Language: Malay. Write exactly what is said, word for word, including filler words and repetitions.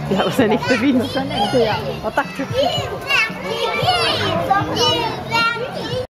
Ja, och sen gick det fint. Sen inte jag. Och tack.